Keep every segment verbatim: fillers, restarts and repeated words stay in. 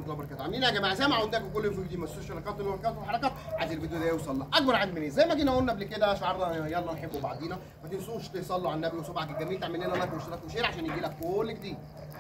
الله وبركاته. عاملين ايه يا جماعه؟ زي ما عودناكم كل فيديو دي ما تنسوش لايكات ولايكات وحركات، عايز الفيديو ده يوصل لاكبر عدد من زي ما جينا قلنا قبل كده شعارنا يلا نحب بعضينا. ما تنسوش تصلوا على النبي وصبعك الجميل، تعمل لنا لايك واشتراك وشير عشان يجي لك كل جديد.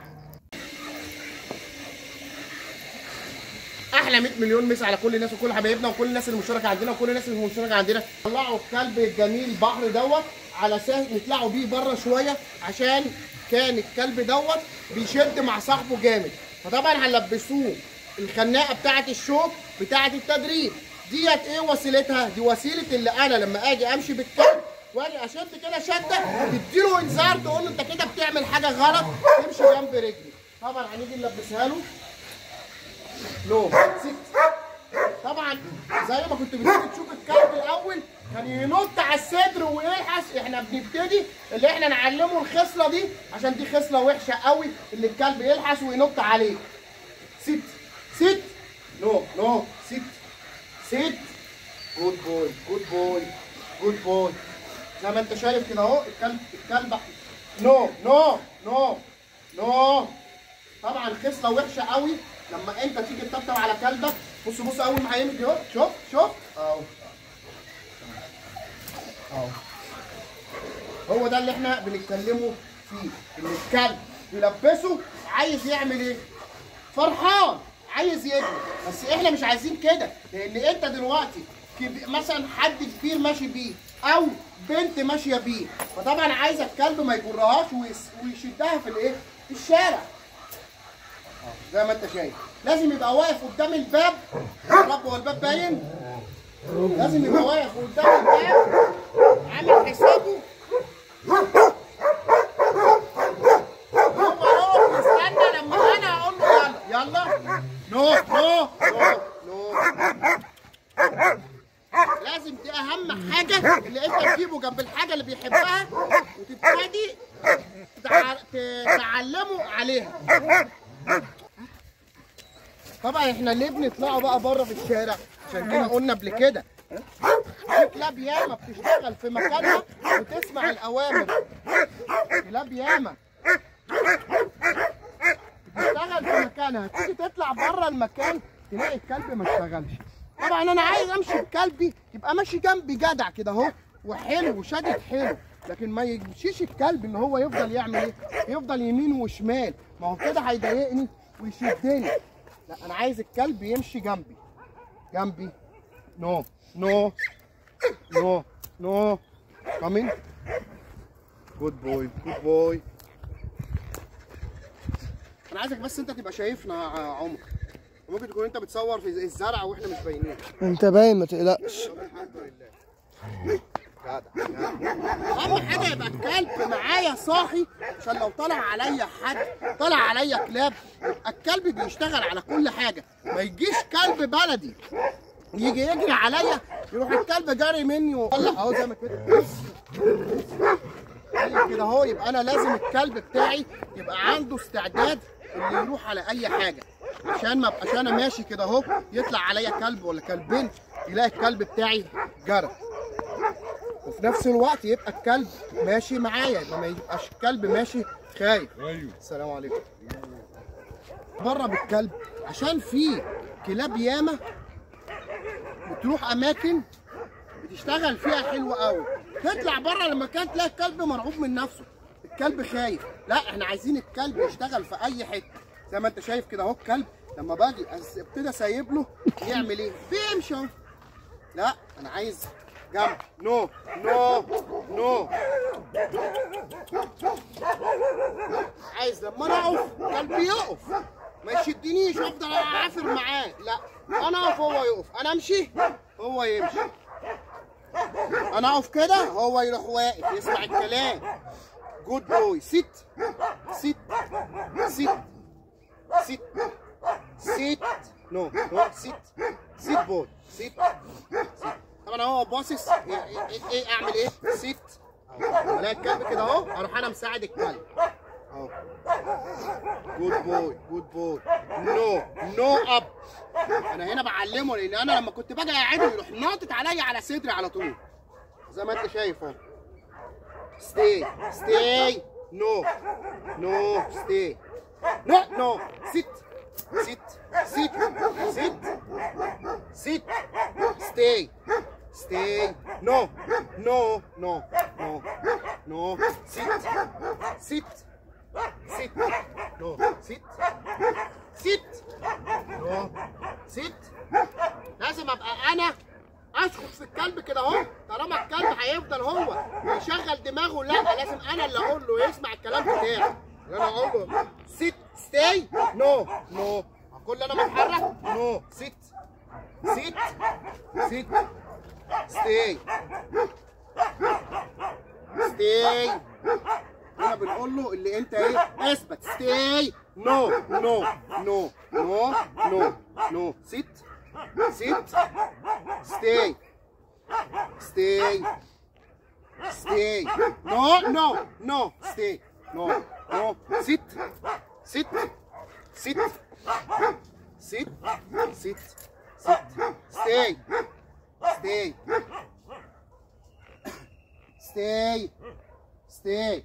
احلى مية مليون مسا على كل الناس وكل حبايبنا وكل الناس المشتركه عندنا وكل الناس اللي مشتركه عندنا. طلعوا الكلب الجميل البحر دوت على اساس نطلعوا بيه بره شويه، عشان كان الكلب دوت بيشد مع صاحبه جامد، فطبعا هنلبسوه الخناقه بتاعه الشوك بتاعه التدريب ديت. ايه وسيلتها؟ دي وسيله اللي انا لما اجي امشي بالكلب واجي اشد كده شده تديله انذار، تقول له انت كده بتعمل حاجه غلط، تمشي جنب رجلي. طبعا هنيجي نلبسها له نو ست. طبعا زي ما كنت بتيجي تشوف الكلب الاول كان ينط على الصدر ويلحس، احنا بنبتدي اللي احنا نعلمه الخصله دي، عشان دي خصله وحشه قوي اللي الكلب يلحس وينط عليه. ست ست نو نو ست ست جود بوي جود بوي جود بوي. زي ما انت شايف كده اهو الكلب الكلب نو نو نو نو. طبعا خصله وحشه قوي لما انت تيجي تطبطب على كلبك. بص بص اول ما هيمشي اهو، شوف شوف اهو اهو. هو ده اللي احنا بنتكلموا فيه، ان الكلب يلبسه عايز يعمل ايه؟ فرحان عايز يجري، بس احنا مش عايزين كده، لان انت دلوقتي مثلا حد كبير ماشي بيه او بنت ماشيه بيه، فطبعا عايز الكلب ما يجرهاش ويشدها في الايه؟ في الشارع. زي ما انت شايف لازم يبقى واقف قدام الباب. الرب هو الباب باين؟ لازم يبقى واقف قدام الباب عامل حسابه هو يقف يستنى لما انا اقول له يلا يلا. نو نو نو نو. لازم دي اهم حاجه اللي انت تجيبه جنب الحاجه اللي بيحبها وتبتدي تعلمه عليها. طبعا احنا ليه بنطلعوا بقى بره في الشارع؟ عشان كده قلنا قبل كده في كلاب ياما بتشتغل في مكانها وتسمع الاوامر. كلاب ياما بتشتغل في مكانها، تيجي تطلع بره المكان تلاقي الكلب ما اشتغلش. طبعا انا عايز امشي بكلبي يبقى ماشي جنبي جدع كده اهو وحلو وشادد حلو، لكن ما يمشيش الكلب ان هو يفضل يعمل ايه؟ يفضل يمين وشمال، ما هو كده هيضايقني ويشدني. لا انا عايز الكلب يمشي جنبي جنبي. نو نو نو نو كامين. جود بوي جود بوي. انا عايزك بس انت تبقى شايفنا يا عمر، ممكن تكون انت بتصور في الزرع واحنا مش باينين. انت باين ما تقلقش. الحمد لله. اهم حاجه يبقى الكلب معايا صاحي، عشان لو طلع عليا حد طلع عليا كلاب يبقى الكلب بيشتغل على كل حاجه. ما يجيش كلب بلدي يجي يجري عليا يروح الكلب جاري مني ويطلع اهو زي ما كده كده اهو. يبقى انا لازم الكلب بتاعي يبقى عنده استعداد اللي يروح على اي حاجه، عشان ما ابقاش انا ماشي كده اهو يطلع عليا كلب ولا كلبين يلاقي الكلب بتاعي جرى. وفي نفس الوقت يبقى الكلب ماشي معايا، ما يبقاش الكلب ماشي خايف. ايوه السلام عليكم. بره بالكلب عشان في كلاب ياما بتروح اماكن بتشتغل فيها حلو قوي، تطلع بره المكان تلاقي الكلب مرعوب من نفسه، الكلب خايف. لا احنا عايزين الكلب يشتغل في اي حته. زي ما انت شايف كده اهو الكلب لما باجي ابتدي سايب له يعمل ايه؟ بيمشي اهو. لا انا عايز جنب. نو نو نو. عايز لما انا اقف قلبي يقف، ما يشدنيش وافضل اعافر معاه. لا انا اقف هو يقف، انا امشي هو يمشي، انا اقف كده هو يروح واقف يسمع الكلام. جود بوي. ست ست ست ست ست نو نو ست ست بوي ست ست. طبعا هو باصص ايه, إيه, إيه اعمل ايه؟ ست. الاقي الكلب كده اهو اروح انا مساعد الكلب اهو. جود بوي جود بوي. نو نو اب. انا هنا بعلمه، لان انا لما كنت باجي اقعده يروح ناطط عليا على صدري على طول زي ما انت شايف اهو. ستي ستي. نو نو ستي. نو نو ست sit sit sit sit stay stay no no no no no sit sit sit no sit sit no sit. لازم ابقى انا اشخط في الكلب كده اهو، طالما الكلب هيفضل هو يشغل دماغه، لا لازم انا اللي اقول له يسمع الكلام بتاعي. انا اقول له sit stay no no، كل انا بتحرك no sit sit sit stay stay. هنا بنقول له اللي انت ايه اثبت stay no no no no no no sit sit stay stay stay no no no stay no no sit sit sit sit sit sit stay stay stay stay.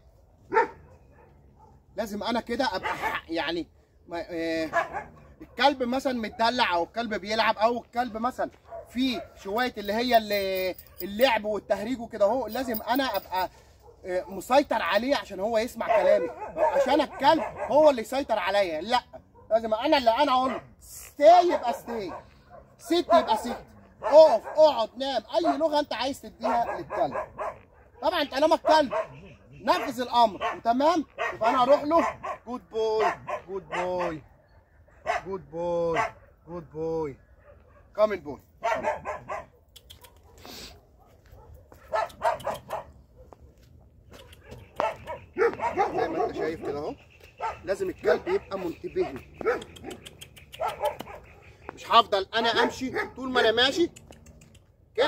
لازم انا كده ابقى يعني آه الكلب مثلا متدلع او الكلب بيلعب او الكلب مثلا في شويه اللي هي اللي اللعب والتهريج وكده اهو، لازم انا ابقى مسيطر عليه عشان هو يسمع كلامي، عشان الكلب هو اللي يسيطر عليا، لا لازم انا اللي انا اقول له ستاي يبقى ستاي، ست يبقى ست، اقف اقعد نام، اي لغه انت عايز تديها للكلب. طبعا طالما الكلب نفذ الامر تمام يبقى انا هروح له جود بوي جود بوي جود بوي جود بوي كامن بوي. زي ما انت شايف كده اهو، لازم الكلب يبقى منتبه لي، مش هفضل انا امشي طول ما انا ماشي كده،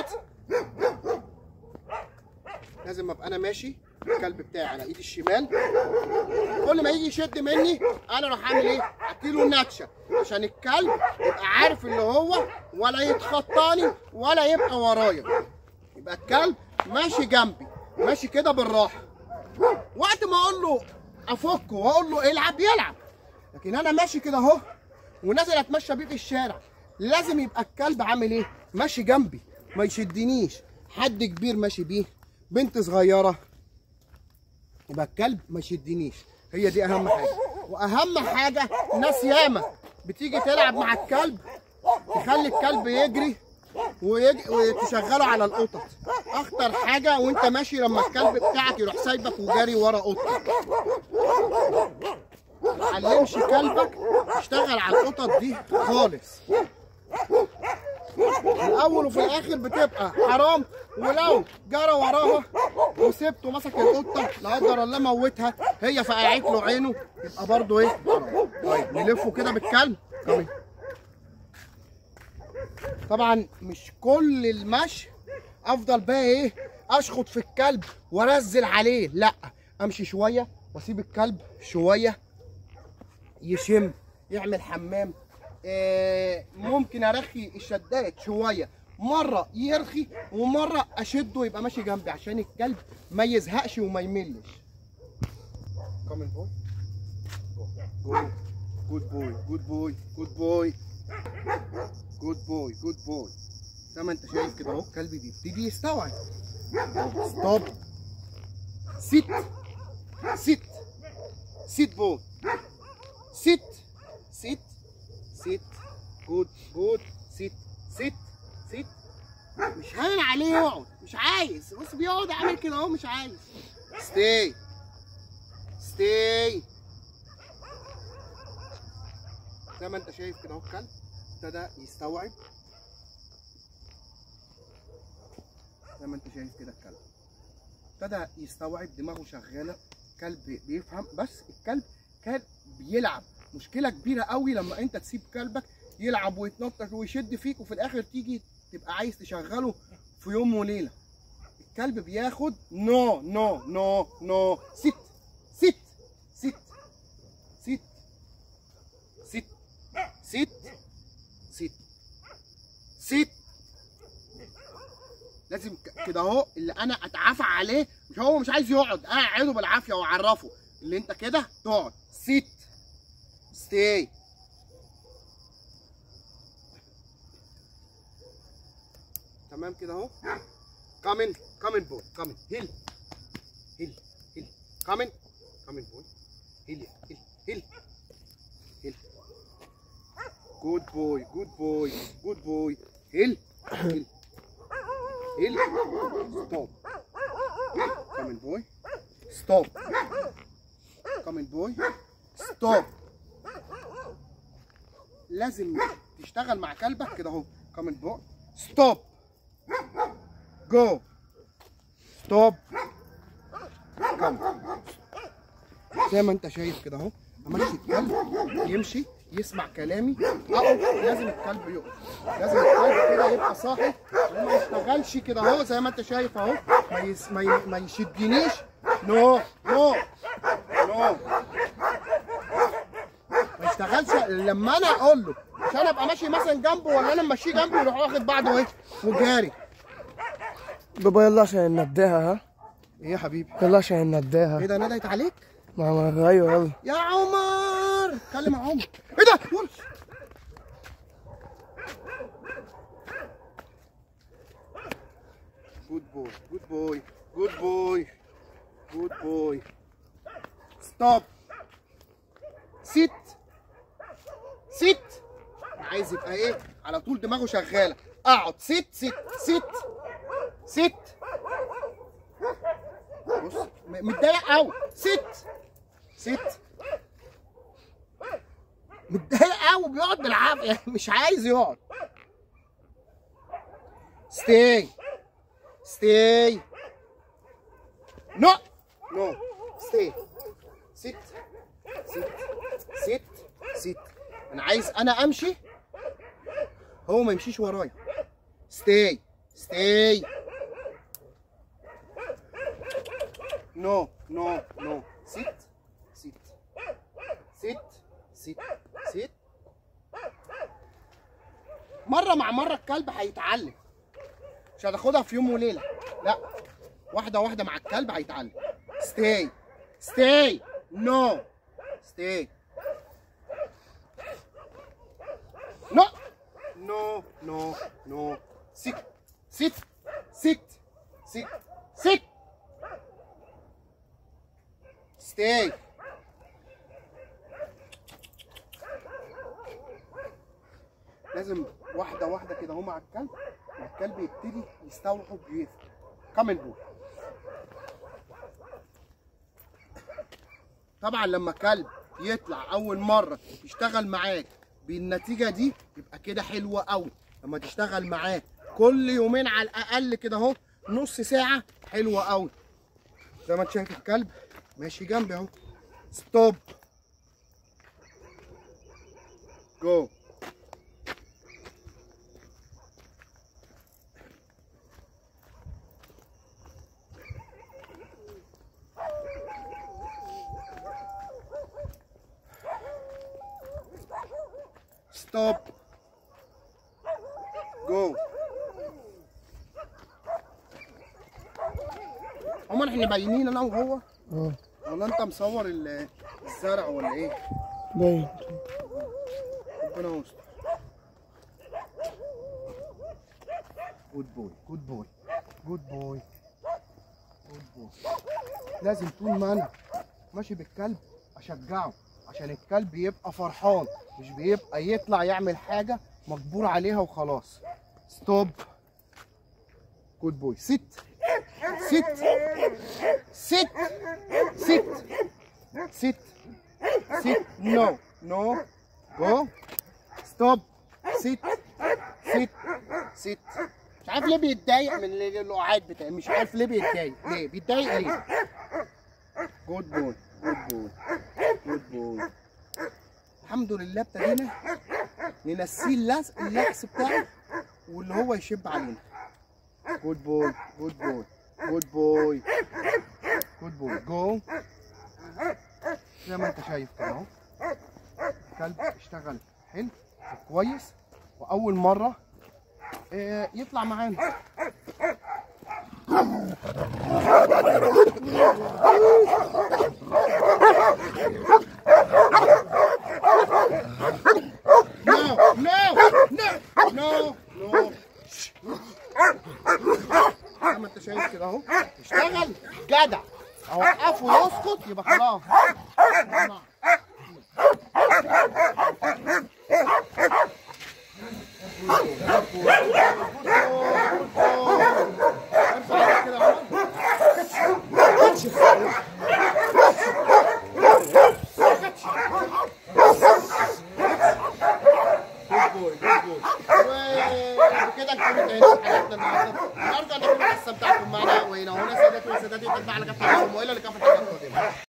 لازم ابقى انا ماشي الكلب بتاعي على ايدي الشمال، كل ما يجي يشد مني انا اروح اعمل ايه؟ اديله نكشه عشان الكلب يبقى عارف اللي هو ولا يتخطاني ولا يبقى ورايا، يبقى الكلب ماشي جنبي ماشي كده بالراحه، وقت ما اقول له افكه واقول له العب يلعب، لكن انا ماشي كده اهو ونازل اتمشى بيه في الشارع، لازم يبقى الكلب عامل ايه؟ ماشي جنبي ما يشدنيش، حد كبير ماشي بيه، بنت صغيره، يبقى الكلب ما يشدنيش، هي دي اهم حاجه. واهم حاجه ناس ياما بتيجي تلعب مع الكلب تخلي الكلب يجري ويج... وتشغله على القطط، اخطر حاجه وانت ماشي لما الكلب بتاعك يروح سايبك وجاري ورا قطه. ما تعلمش كلبك يشتغل على القطط دي خالص، الاول وفي الاخر بتبقى حرام، ولو جرى وراها وسبته مسك القطه لا قدر الله موتها، هي فقعت له عينه، يبقى برضه ايه حرام. طيب نلفه كده بالكلب كمان. طبعا مش كل المشي افضل بقى ايه اشخط في الكلب وارزل عليه، لا امشي شويه واسيب الكلب شويه يشم يعمل حمام، آه ممكن ارخي الشدات شويه، مره يرخي ومره اشده يبقى ماشي جنبي عشان الكلب ما يزهقش وما يملش. كامن بوي جود بوي جود بوي جود بوي جود بوي جود بوي. زي ما انت شايف كده اهو الكلب بيبتدي يستوعب. ستوب سيت سيت سيت بوي سيت سيت سيت جود جود سيت سيت سيت. مش هين عليه يقعد، مش عايز، بص بيقعد عامل كده اهو مش عايز. ستاي ستاي. زي ما انت شايف كده اهو الكلب ابتدى يستوعب، زي ما انت شايف كده الكلب ابتدى يستوعب، دماغه شغاله، كلب بيفهم، بس الكلب كان بيلعب. مشكله كبيره قوي لما انت تسيب كلبك يلعب ويتنطط ويشد فيك وفي الاخر تيجي تبقى عايز تشغله في يوم وليله. الكلب بياخد نو نو نو نو ست ست ست ست ست ست ست ست. لازم كده اهو اللي انا اتعافى عليه، مش هو مش عايز يقعد انا اقعده بالعافيه واعرفه اللي انت كده تقعد. ست ستاي تمام كده اهو. كامن كامن بوي كامن هيل هيل هيل كامن كامن بوي هيل هيل هيل هيل جود بوي جود بوي جود بوي هيل هيل هيل ستوب كامن بوي ستوب كامن بوي ستوب. لازم تشتغل مع كلبك كده اهو. كامن بوي ستوب جو ستوب كم زي ما انت شايف كده اهو. امشي الكلب يمشي يسمع كلامي اقف. لازم الكلب يقف، لازم الكلب كده يبقى صاحي وما يشتغلش كده اهو زي ما انت شايف اهو. ما, يس... ما, ي... ما يشدنيش. نو نو نو ما يشتغلش لما انا اقول له، عشان ابقى ماشي مثلا جنبه ولا انا ماشيه جنبه يروح واخد بعضه ايه وجاري. بابا يلا عشان نديها. ها ايه يا حبيبي؟ يلا عشان نديها. ايه ده ندهت عليك؟ ما ما ايوه يلا يا عمر اتكلم يا عمر. ايه ده؟ جود بوي جود بوي جود بوي جود بوي ستوب سيت سيت. عايز يبقى ايه على طول دماغه شغاله. اقعد سيت سيت سيت سيت. بص متضايق قوي. سيت سيت متضايق قوي بيقعد بالعافيه مش عايز يقعد. ستاي ستاي نو نو ستاي سيت سيت سيت سيت. انا عايز انا امشي هو ما يمشيش ورايا. ستاي ستاي نو نو نو سيت سيت سيت سيت سيت. مره مع مره الكلب هيتعلم. مش هتاخدها في يوم وليله، لا واحده واحده مع الكلب هيتعلم. ستاي ستاي نو ستاي نو نو نو نو سيت سيت سيت سيت سيت ستاي. لازم واحده واحده كده اهو مع الكلب. مع الكلب يبتدي يستوعب ويفهم. كامل بوي. طبعا لما كلب يطلع اول مره يشتغل معاك بالنتيجه دي يبقى كده حلوه قوي. لما تشتغل معاه كل يومين على الاقل كده اهو نص ساعه حلوه قوي. زي ما انت شايف الكلب ماشي جنبي اهو. ستوب جو ستوب جو. عمر احنا باينين انا وهو؟ اه ولا انت مصور الزرع ولا ايه؟ باين. ربنا يستر. جود بوي جود بوي جود بوي جود بوي. لازم طول ما انا ماشي بالكلب اشجعه عشان الكلب يبقى فرحان، مش بيبقى يطلع يعمل حاجه مجبور عليها وخلاص. ستوب جود بوي. سيت سيت سيت سيت سيت سيت نو نو جو ستوب سيت سيت سيت. مش عارف ليه بيتضايق من القعاد بتاعي. مش عارف ليه بيتضايق. ليه بيتضايق ليه؟ جود بوي جود بوي جود بوي. الحمد لله ابتدينا ننسيه اللزق اللبس بتاعه واللي هو يشب علينا. جود بوي جود بوي جود بوي جود بوي جو. زي ما انت شايف كده اهو الكلب اشتغل حلو وكويس واول مره اه يطلع معانا. No, no, no, no, no. زي ما انت شايف كده اهو، اشتغل جدع، اوقفه ويسكت يبقى خلاص. وبكده نكون انتهينا حلقتنا النهارده. النهارده انا كنت استمتعتم معنا، وهنا هنا سادتي وسادتي تتبع لك في اليوم والى اللقاء في الحلقه القادمه.